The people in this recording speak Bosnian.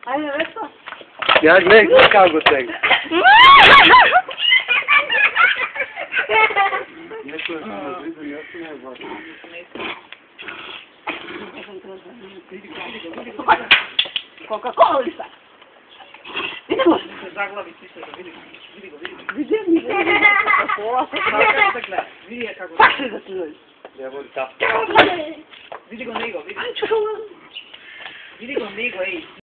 Ajde, Vespa. Ja ne kako tega. Coca-Cola, idemo. Zaglavi sviše, vidi go. Vidim. Vidi kako... Paši da ti dođe. Ja volim tap. Vidi go, nego, vidi go, nego, ej.